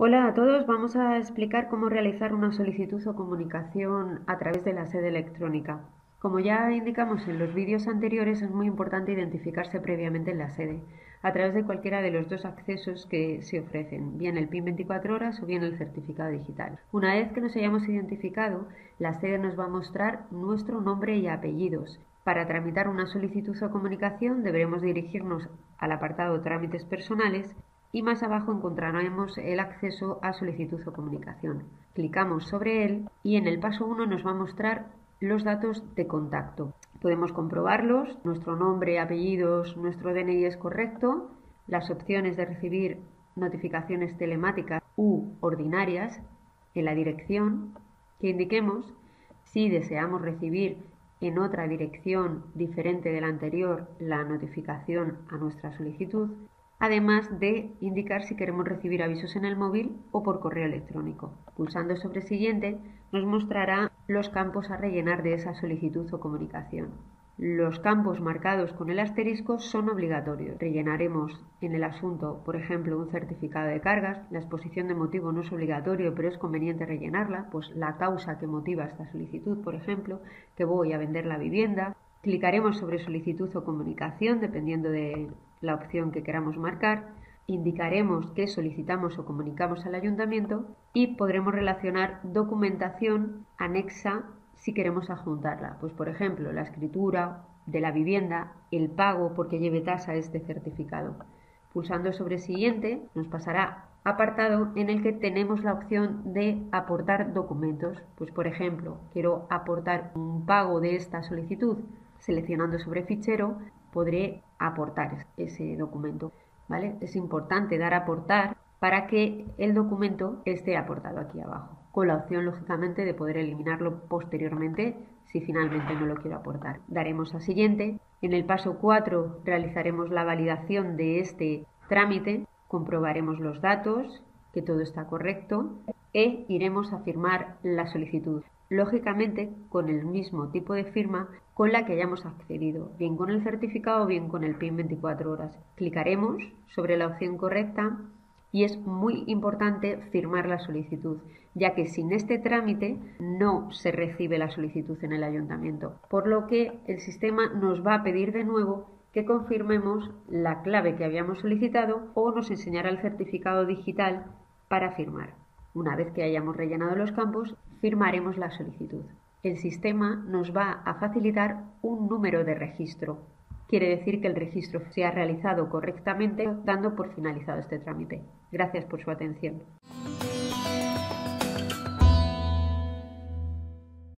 Hola a todos, vamos a explicar cómo realizar una solicitud o comunicación a través de la sede electrónica. Como ya indicamos en los vídeos anteriores, es muy importante identificarse previamente en la sede, a través de cualquiera de los dos accesos que se ofrecen, bien el PIN 24 horas o bien el certificado digital. Una vez que nos hayamos identificado, la sede nos va a mostrar nuestro nombre y apellidos. Para tramitar una solicitud o comunicación deberemos dirigirnos al apartado Trámites personales y más abajo encontraremos el acceso a solicitud o comunicación. Clicamos sobre él y en el paso 1 nos va a mostrar los datos de contacto. Podemos comprobarlos, nuestro nombre, apellidos, nuestro DNI es correcto, las opciones de recibir notificaciones telemáticas u ordinarias en la dirección que indiquemos. Si deseamos recibir en otra dirección diferente de la anterior la notificación a nuestra solicitud, además de indicar si queremos recibir avisos en el móvil o por correo electrónico. Pulsando sobre Siguiente nos mostrará los campos a rellenar de esa solicitud o comunicación. Los campos marcados con el asterisco son obligatorios. Rellenaremos en el asunto, por ejemplo, un certificado de cargas. La exposición de motivo no es obligatorio, pero es conveniente rellenarla, pues la causa que motiva esta solicitud, por ejemplo, que voy a vender la vivienda. Clicaremos sobre solicitud o comunicación, dependiendo de la opción que queramos marcar. Indicaremos que solicitamos o comunicamos al ayuntamiento y podremos relacionar documentación anexa si queremos adjuntarla. Pues por ejemplo, la escritura de la vivienda, el pago porque lleve tasa este certificado. Pulsando sobre Siguiente nos pasará apartado en el que tenemos la opción de aportar documentos. Pues por ejemplo, quiero aportar un pago de esta solicitud. Seleccionando sobre Fichero podré aportar ese documento, ¿vale? Es importante dar a aportar para que el documento esté aportado aquí abajo, con la opción lógicamente de poder eliminarlo posteriormente si finalmente no lo quiero aportar. Daremos a Siguiente. En el paso 4 realizaremos la validación de este trámite, comprobaremos los datos, que todo está correcto e iremos a firmar la solicitud. Lógicamente con el mismo tipo de firma con la que hayamos accedido, bien con el certificado o bien con el PIN 24 horas. Clicaremos sobre la opción correcta y es muy importante firmar la solicitud, ya que sin este trámite no se recibe la solicitud en el ayuntamiento, por lo que el sistema nos va a pedir de nuevo que confirmemos la clave que habíamos solicitado o nos enseñará el certificado digital para firmar. Una vez que hayamos rellenado los campos, firmaremos la solicitud. El sistema nos va a facilitar un número de registro. Quiere decir que el registro se ha realizado correctamente, dando por finalizado este trámite. Gracias por su atención.